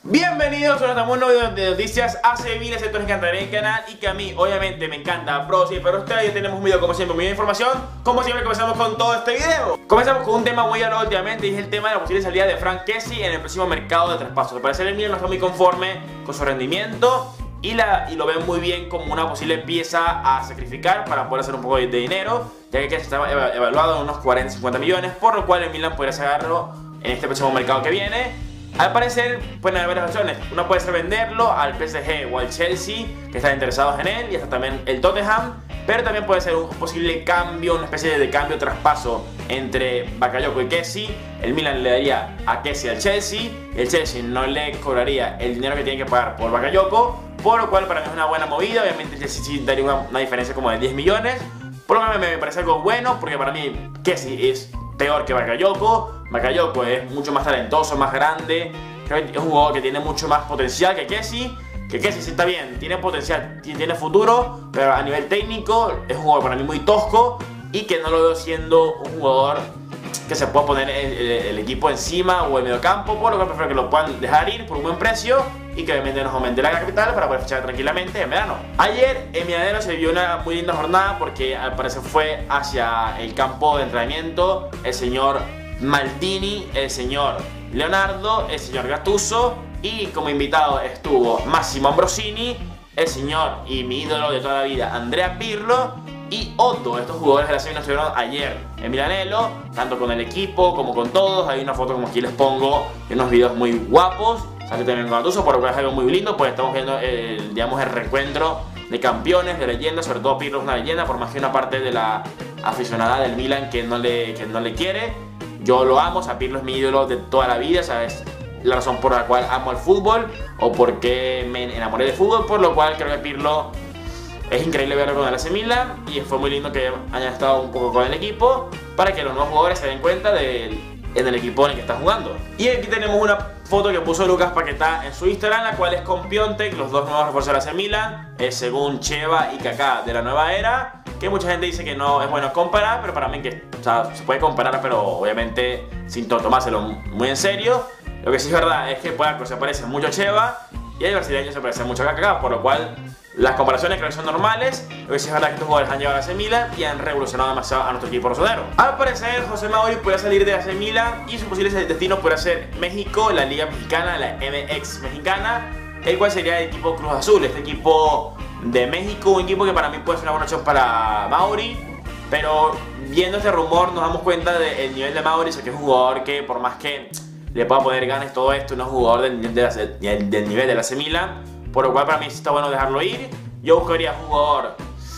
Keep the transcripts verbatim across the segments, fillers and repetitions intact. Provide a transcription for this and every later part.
Bienvenidos a nuestro nuevo video de noticias A C Milan, esto les encantará el canal y que a mí obviamente me encanta, pero sí, para ustedes ya tenemos un video como siempre, muy de información. Como siempre comenzamos con todo este video. Comenzamos con un tema muy hablado últimamente y es el tema de la posible salida de Franck Kessie en el próximo mercado de traspasos. Al parecer el Milan no está muy conforme con su rendimiento y, la, y lo ven muy bien como una posible pieza a sacrificar para poder hacer un poco de, de dinero, ya que Kessie está evaluado en unos cuarenta a cincuenta millones, por lo cual el Milan podría sacarlo en este próximo mercado que viene. Al parecer pueden haber varias opciones. Una puede ser venderlo al P S G o al Chelsea, que están interesados en él, y hasta también el Tottenham. Pero también puede ser un posible cambio, una especie de cambio traspaso entre Bakayoko y Kessie. El Milan le daría a Kessie al Chelsea, el Chelsea no le cobraría el dinero que tiene que pagar por Bakayoko, por lo cual para mí es una buena movida. Obviamente el Chelsea sí daría una, una diferencia como de diez millones, por lo que me, me parece algo bueno, porque para mí Kessie es peor que Bakayoko. Bakayoko es mucho más talentoso, más grande. Creo que es un jugador que tiene mucho más potencial que Kessie. Que Kessie sí está bien, tiene potencial, tiene futuro, pero a nivel técnico es un jugador para mí muy tosco y que no lo veo siendo un jugador que se pueda poner el, el, el equipo encima o el mediocampo, por lo que prefiero que lo puedan dejar ir por un buen precio y que obviamente nos aumente la capital para poder fichar tranquilamente en verano. Ayer en Milanello se vio una muy linda jornada porque al parecer fue hacia el campo de entrenamiento el señor Maldini, el señor Leonardo, el señor Gattuso, y como invitado estuvo Massimo Ambrosini, el señor y mi ídolo de toda la vida Andrea Pirlo y Otto. Estos jugadores de la Serie estuvieron ayer en Milanello, tanto con el equipo como con todos. Hay una foto como aquí les pongo, y unos videos muy guapos. Salió también con Gattuso, por lo cual es algo muy lindo, pues estamos viendo el, digamos, el reencuentro de campeones, de leyendas. Sobre todo Pirlo es una leyenda, por más que una parte de la aficionada del Milan que no le, que no le quiere. Yo lo amo, o sea, Pirlo es mi ídolo de toda la vida, ¿sabes? La razón por la cual amo el fútbol o por qué me enamoré del fútbol, por lo cual creo que Pirlo es increíble verlo con el A C Milan y fue muy lindo que haya estado un poco con el equipo para que los nuevos jugadores se den cuenta de en el equipo en el que está jugando. Y aquí tenemos una foto que puso Lucas Paquetá en su Instagram, la cual es con Piontek, los dos nuevos refuerzos del A C Milan, eh, según Cheva y Kaká de la nueva era, que mucha gente dice que no es bueno comparar, pero para mí que, o sea, se puede comparar, pero obviamente sin tomárselo muy en serio. Lo que sí es verdad es que Paco se parece mucho a Cheva y el brasileño se parece mucho a Kaká, por lo cual las comparaciones creo que son normales. Lo que sí es verdad es que estos jugadores han llegado a A C Milan y han revolucionado demasiado a nuestro equipo rosonero. Al parecer José Mauri podría salir de A C Milan y su posible destino podría ser México, la Liga Mexicana, la M X Mexicana, el cual sería el equipo Cruz Azul, este equipo de México, un equipo que para mí puede ser una buena opción para Mauri, pero viendo este rumor nos damos cuenta del nivel de Mauri, o sea, que es un jugador que por más que le pueda poner ganas todo esto, no es un jugador del, del, del, del nivel de la A C Milan, por lo cual para mí sí está bueno dejarlo ir. Yo buscaría un jugador,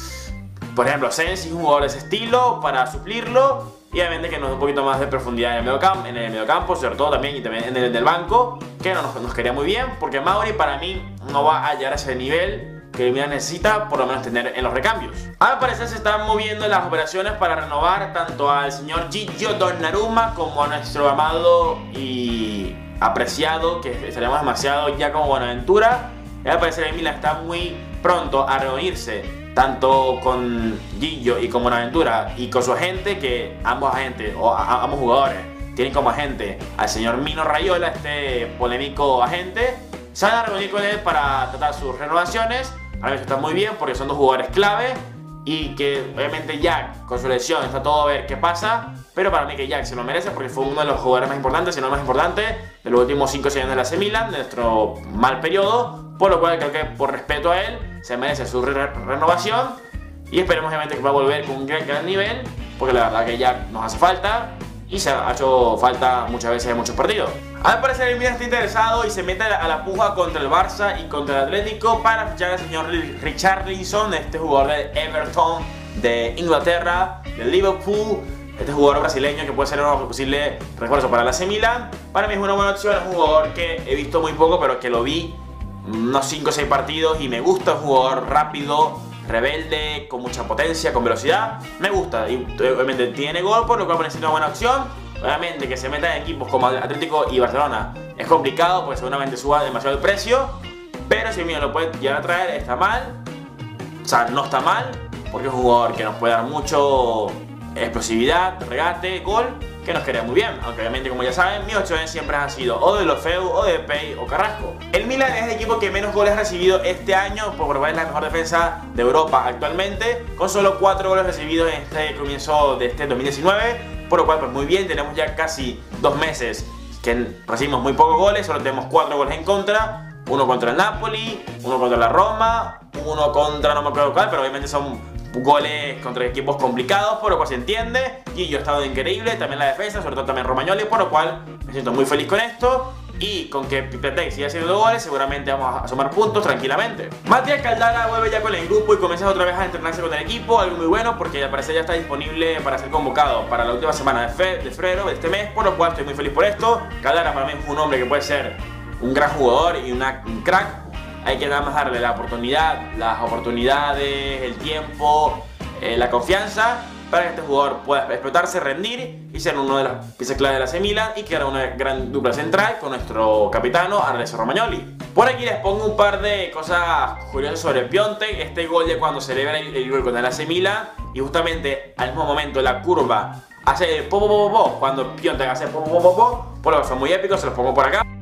por ejemplo Sensi, un jugador de ese estilo para suplirlo y obviamente que nos dé un poquito más de profundidad en el mediocampo, en el mediocampo sobre todo también, y también en el del banco, que no nos, nos quedaría muy bien, porque Mauri para mí no va a llegar a ese nivel que el Milan necesita por lo menos tener en los recambios. Al parecer se están moviendo las operaciones para renovar tanto al señor Gigio Donnarumma como a nuestro amado y apreciado, que estaríamos demasiado ya como Buenaventura. Y al parecer el Milan está muy pronto a reunirse tanto con Gigio y con Buenaventura y con su agente, que ambos agentes o a, ambos jugadores tienen como agente al señor Mino Raiola, este polémico agente. Se van a reunir con él para tratar sus renovaciones. A mí está muy bien porque son dos jugadores clave y que obviamente Jack con su lesión está todo a ver qué pasa, pero para mí que Jack se lo merece porque fue uno de los jugadores más importantes, si no el más importante, de los últimos cinco o seis años de la A C Milan, de nuestro mal periodo, por lo cual creo que por respeto a él se merece su re renovación y esperemos obviamente que va a volver con un gran, gran nivel, porque la verdad que Jack nos hace falta y se ha hecho falta muchas veces en muchos partidos. Al parecer el Milan está interesado y se mete a la puja contra el Barça y contra el Atlético para fichar al señor Richarlison, este jugador de Everton, de Inglaterra, de Liverpool, este jugador brasileño que puede ser un posible refuerzo para la A C Milan. Para mí es una buena opción, es un jugador que he visto muy poco, pero que lo vi unos cinco o seis partidos y me gusta, un jugador rápido, rebelde, con mucha potencia, con velocidad, me gusta y obviamente tiene gol, por lo cual parece una buena opción. Obviamente que se meta en equipos como Atlético y Barcelona es complicado porque seguramente suba demasiado el precio, pero si el mío lo puede llegar a traer está mal, o sea, no está mal porque es un jugador que nos puede dar mucho explosividad, regate, gol que nos quería muy bien, aunque obviamente, como ya saben, mis opciones siempre han sido o de Deulofeu, o de Pay, o Carrasco. El Milan es el equipo que menos goles ha recibido este año, por probar la mejor defensa de Europa actualmente, con solo cuatro goles recibidos en este comienzo de este dos mil diecinueve, por lo cual pues muy bien, tenemos ya casi dos meses que recibimos muy pocos goles, solo tenemos cuatro goles en contra. Uno contra el Napoli, uno contra la Roma, uno contra no me acuerdo cuál, pero obviamente son goles contra equipos complicados, por lo cual se entiende. Y yo he estado increíble, también la defensa, sobre todo también Romagnoli, por lo cual me siento muy feliz con esto. Y con que Piatek siga haciendo goles, seguramente vamos a sumar puntos tranquilamente. Matías Caldara vuelve ya con el grupo y comienza otra vez a entrenarse con el equipo, algo muy bueno porque al parecer ya está disponible para ser convocado para la última semana de, fe de febrero de este mes, por lo cual estoy muy feliz por esto. Caldara para mí es un hombre que puede ser un gran jugador y una, un crack. Hay que nada más darle la oportunidad, las oportunidades, el tiempo, eh, la confianza para que este jugador pueda explotarse, rendir y ser uno de las piezas clave de la A C Milan y crear una gran dupla central con nuestro capitano Alessio Romagnoli. Por aquí les pongo un par de cosas curiosas sobre Piatek. Este gol de cuando celebra el, el gol con el A C Milan y justamente al mismo momento la curva hace el po po po po cuando Piatek hace po po po po, por lo que son muy épicos, se los pongo por acá.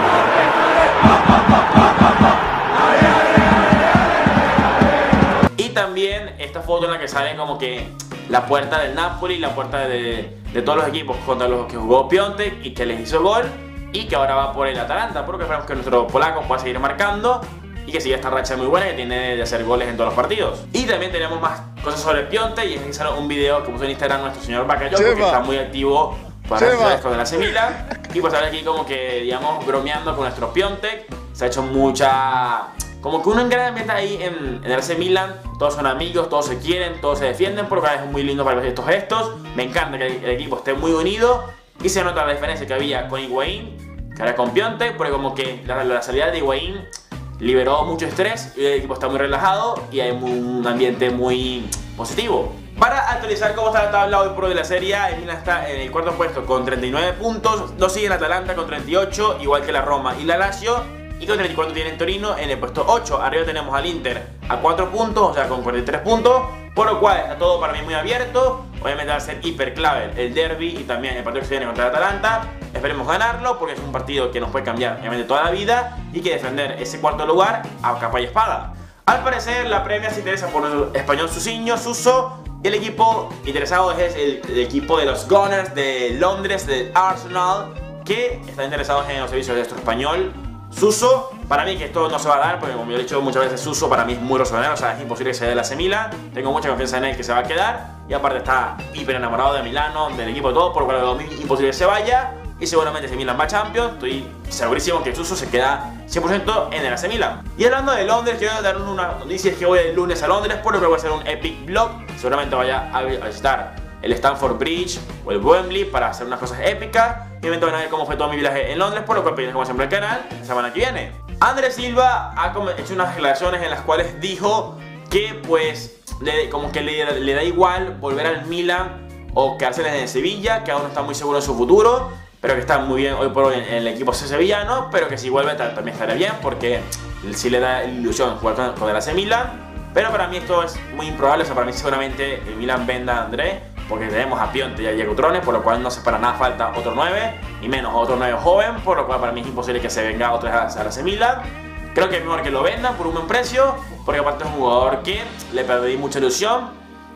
Y también esta foto en la que sale como que la puerta del Napoli, la puerta de, de todos los equipos contra los que jugó Piatek y que les hizo gol y que ahora va por el Atalanta, porque esperamos que nuestro polaco pueda seguir marcando y que siga esta racha muy buena que tiene de hacer goles en todos los partidos. Y también tenemos más cosas sobre Piatek y es que sale un video que puso en Instagram nuestro señor Bakayoko, que está muy activo para hacer con el A C Milan. Y pues ahora aquí como que, digamos, bromeando con nuestro Piatek. Se ha hecho mucha... como que un gran ambiente ahí en, en el A C Milan. Todos son amigos, todos se quieren, todos se defienden, por lo que es muy lindo para ver estos gestos. Me encanta que el, el equipo esté muy unido. Y se nota la diferencia que había con Higuaín que ahora con Piatek, porque como que la, la salida de Higuaín liberó mucho estrés y el equipo está muy relajado y hay un ambiente muy positivo. Para actualizar cómo está la tabla hoy por hoy de la Serie A, el Milan está en el cuarto puesto con treinta y nueve puntos, lo sigue el Atalanta con treinta y ocho, igual que la Roma y la Lazio, y con treinta y cuatro tiene el Torino en el puesto ocho. Arriba tenemos al Inter a cuatro puntos, o sea con cuarenta y tres puntos, por lo cual está todo para mí muy abierto. Obviamente va a ser hiper clave el derby y también el partido que se viene contra el Atalanta. Esperemos ganarlo porque es un partido que nos puede cambiar obviamente toda la vida y que defender ese cuarto lugar a capa y espada. Al parecer la Premier se interesa por el español Susiño, Suso, y el equipo interesado es el, el equipo de los Gunners de Londres, del Arsenal, que están interesados en los servicios de nuestro español Suso. Para mí que esto no se va a dar, porque como yo he dicho muchas veces, Suso para mí es muy rosonero, o sea, es imposible que se dé la A C Milan. Tengo mucha confianza en él que se va a quedar, y aparte está hiper enamorado de Milano, del equipo y todo, por lo cual es imposible que se vaya. Y seguramente si Milan va a Champions, estoy segurísimo que Suso se queda cien por ciento en el A C Milan. Y hablando de Londres, quiero dar una noticia, es que voy el lunes a Londres, por lo que voy a hacer un epic vlog. Seguramente vaya a visitar el Stamford Bridge o el Wembley para hacer unas cosas épicas. Y obviamente van a ver cómo fue todo mi viaje en Londres, por lo cual pedís como siempre el canal la semana que viene. Andrés Silva ha hecho unas declaraciones en las cuales dijo que pues le, como que le, le da igual volver al Milan o quedarse en el Sevilla, que aún no está muy seguro de su futuro, pero que está muy bien hoy por hoy en el equipo sevillano, pero que si vuelve también estará bien porque sí le da ilusión jugar con, con el A C Milan. Pero para mí esto es muy improbable, o sea, para mí seguramente el Milan venda a Andrés, porque tenemos a Piatek y a Diego Trones, por lo cual no hace para nada falta otro nueve, y menos otro nueve joven, por lo cual para mí es imposible que se venga otra vez a la A C Milan. Creo que es mejor que lo vendan por un buen precio, porque aparte es un jugador que le perdí mucha ilusión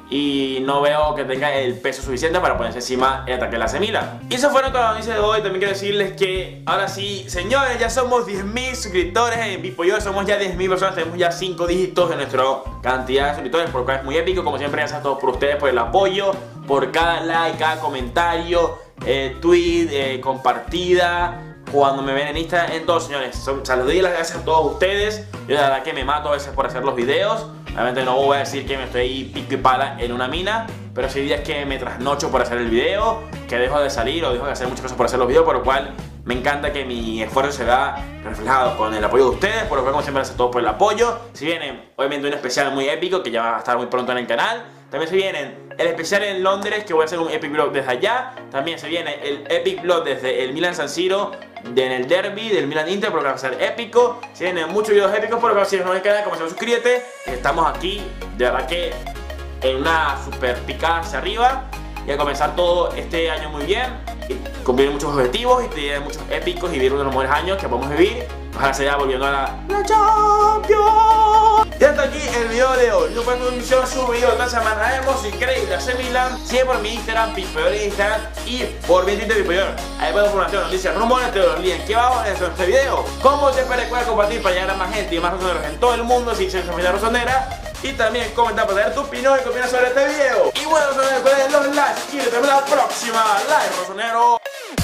y no veo que tenga el peso suficiente para ponerse encima el ataque de la A C Milan. Y eso fueron todas las noticias de hoy. También quiero decirles que ahora sí, señores, ya somos diez mil suscriptores en Bipoyo. Somos ya diez mil personas, tenemos ya cinco dígitos en nuestra cantidad de suscriptores, por lo cual es muy épico. Como siempre, gracias a todos por ustedes, por el apoyo, por cada like, cada comentario, eh, tweet, eh, compartida, cuando me ven en Instagram, en todos, señores. O sea, les doy las gracias a todos ustedes. Yo la verdad que me mato a veces por hacer los videos. Obviamente no voy a decir que me estoy pico y pala en una mina, pero sí hay días que me trasnocho por hacer el video, que dejo de salir o dejo de hacer muchas cosas por hacer los videos, por lo cual me encanta que mi esfuerzo se vea reflejado con el apoyo de ustedes, por lo cual como siempre gracias a todos por el apoyo. Si viene obviamente un especial muy épico que ya va a estar muy pronto en el canal. También se vienen el especial en Londres, que voy a hacer un epic vlog desde allá. También se viene el epic vlog desde el Milan San Siro, en el derby del Milan Inter, porque va a ser épico. Se vienen muchos videos épicos, por lo que si no me queda, como se suscríbete. Estamos aquí, de verdad que en una super picada hacia arriba y a comenzar todo este año muy bien. Y cumplir muchos objetivos y tener muchos épicos y vivir uno de los mejores años que podemos vivir. Ojalá se vaya volviendo a la, la Champions. Y hasta aquí el video de hoy. No puedo anunciar su video esta semana. Hemos increíble. A C Milan. Sigue por mi Instagram, Pipeor en Instagram. Y por mi Twitter, Pipeor. Ahí puedo información, noticias, rumores, te los líos aquí abajo en este video. Como siempre, recuerda compartir para llegar a más gente y más razoneros en todo el mundo. Si quieres familia rosonera. Y también comentar para dar tu opinión y qué opinas sobre este video. Y bueno, recuerden los likes. Y nos vemos la próxima. Like, rosonero.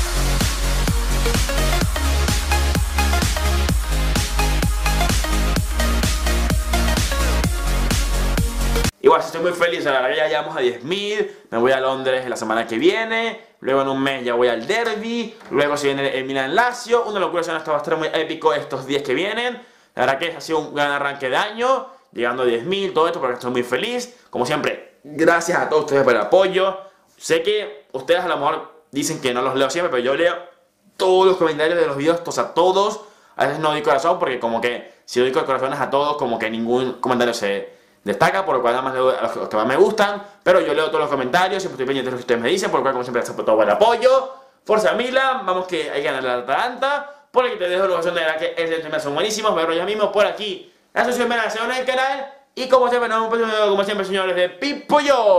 Igual estoy muy feliz, la verdad que ya llegamos a diez mil. Me voy a Londres la semana que viene. Luego en un mes ya voy al derby. Luego se viene el Milan Lazio. Una locura, se va a estar muy épico estos días que vienen. La verdad que ha sido un gran arranque de año. Llegando a diez mil, todo esto, porque estoy muy feliz. Como siempre, gracias a todos ustedes por el apoyo. Sé que ustedes a lo mejor dicen que no los leo siempre, pero yo leo todos los comentarios de los videos, o sea, todos. A veces no doy corazón porque como que si doy corazones a todos, como que ningún comentario se destaca, por lo cual nada más leo a los que más me gustan. Pero yo leo todos los comentarios, siempre estoy pendiente de lo que ustedes me dicen, por lo cual como siempre gracias por todo el apoyo. Forza Milan, vamos que hay que ganar la Atalanta. Por aquí te dejo la ocasión de verdad que estos temas son buenísimos. Me veo ya mismo por aquí. Gracias por suscribirme al canal y como siempre nos vemos en un próximo video, como siempre señores de Pipo Yo.